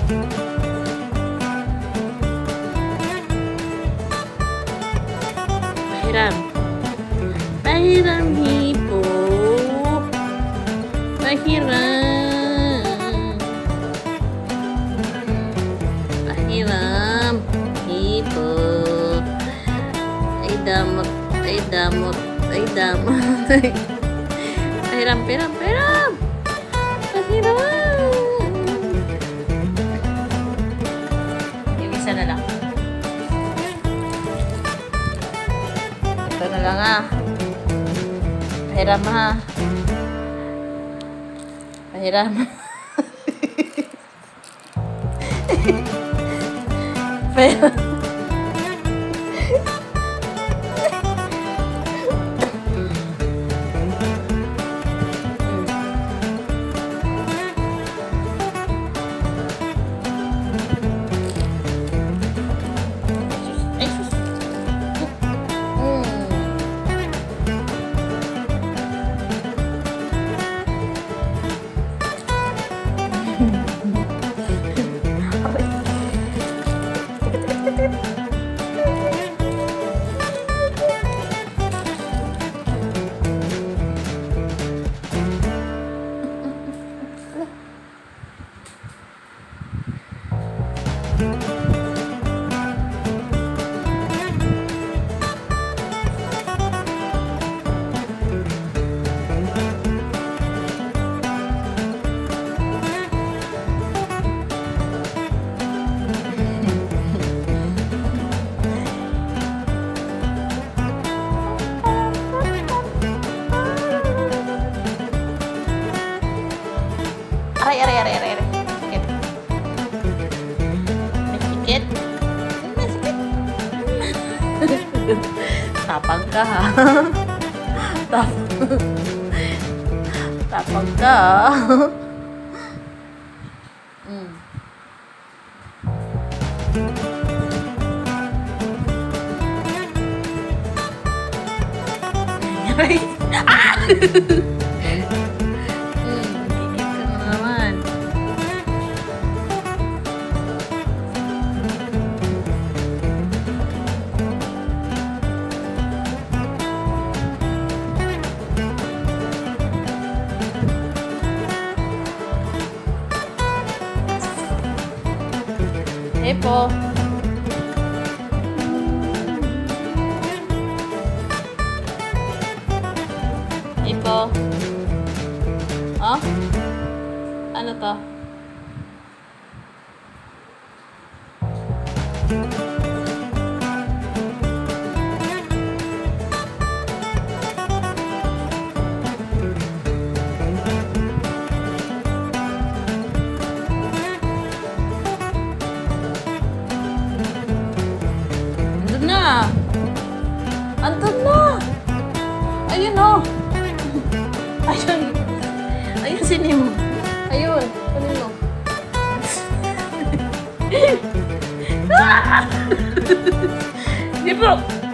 Pahiram. Pahiram hipo. Pahiram. Pahiram hipo. Ay damot. Ay damot. Ay damot. Pahiram, pahiram, pahiram. Pahiram. Yung isa na lang. Ito na lang ah. Pahiram ha. Pahiram. Pahiram. Aray, aray, aray, aray, aray. Sakit. Sakit. Sakit. Tapang ka ha. Tapang ka. Aray. Ah! Epo. Epo. Oh? Ano to? Andun na! Ayun o! Ayun! Ayun si Nemo! Ayun! Kunin mo! Nemo!